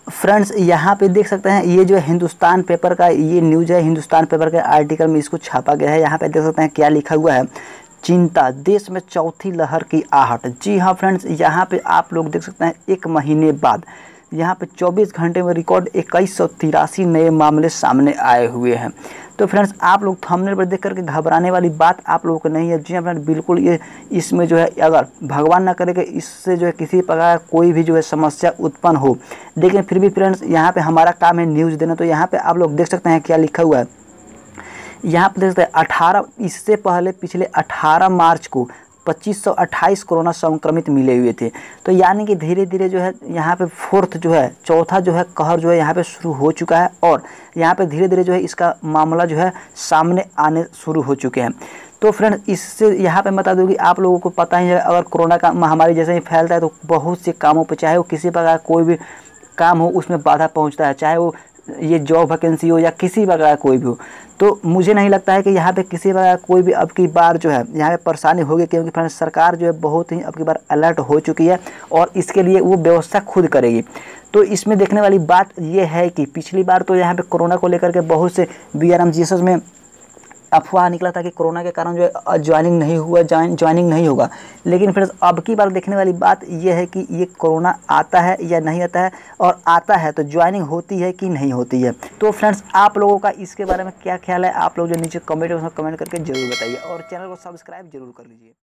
Friends यहाँ पे देख सकते हैं, ये जो है हिंदुस्तान पेपर का ये न्यूज़ है। हिंदुस्तान पेपर के आर्टिकल में इसको छापा गया है। यहाँ पे देख सकते हैं क्या लिखा हुआ है, चिंता, देश में चौथी लहर की आहट। जी हाँ फ्रेंड्स, यहाँ पे आप लोग देख सकते हैं 1 महीने बाद यहाँ पे 24 घंटे में रिकॉर्ड 2183 नए मामले सामने आए हुए हैं। तो फ्रेंड्स आप लोग थंबनेल पर देख करके घबराने वाली बात आप लोगों को नहीं है। जी हाँ फ्रेंड्स, बिल्कुल ये इसमें जो है अगर भगवान ना करे कि इससे जो है किसी प्रकार कोई भी जो है समस्या उत्पन्न हो, लेकिन फिर भी फ्रेंड्स यहाँ पे हमारा काम है न्यूज़ देना। तो यहाँ पे आप लोग देख सकते हैं क्या लिखा हुआ है, यहाँ पर देख सकते हैं 18 इससे पहले पिछले 18 मार्च को 2528 कोरोना संक्रमित मिले हुए थे। तो यानी कि धीरे धीरे जो है यहाँ पे चौथा जो है कहर जो है यहाँ पे शुरू हो चुका है, और यहाँ पे धीरे धीरे जो है इसका मामला जो है सामने आने शुरू हो चुके हैं। तो फ्रेंड्स इससे यहाँ पे बता दूँ कि आप लोगों को पता ही है, अगर कोरोना का महामारी जैसे ही फैलता है तो बहुत से कामों पर, चाहे वो किसी प्रकार कोई भी काम हो उसमें बाधा पहुँचता है, चाहे वो ये जॉब वैकेंसी हो या किसी प्रकार कोई भी हो। तो मुझे नहीं लगता है कि यहाँ पे किसी प्रकार कोई भी अब की बार जो है यहाँ पे परेशानी होगी, क्योंकि फ्रेंड्स सरकार जो है बहुत ही अब की बार अलर्ट हो चुकी है और इसके लिए वो व्यवस्था खुद करेगी। तो इसमें देखने वाली बात ये है कि पिछली बार तो यहाँ पे कोरोना को लेकर के बहुत से BRMGS में अफवाह निकला था कि कोरोना के कारण जो है ज्वाइनिंग नहीं होगा, लेकिन फिर अब की बार देखने वाली बात यह है कि ये कोरोना आता है या नहीं आता है, और आता है तो ज्वाइनिंग होती है कि नहीं होती है। तो फ्रेंड्स आप लोगों का इसके बारे में क्या ख्याल है, आप लोग जो नीचे कमेंट करके जरूर बताइए, और चैनल को सब्सक्राइब जरूर कर लीजिए।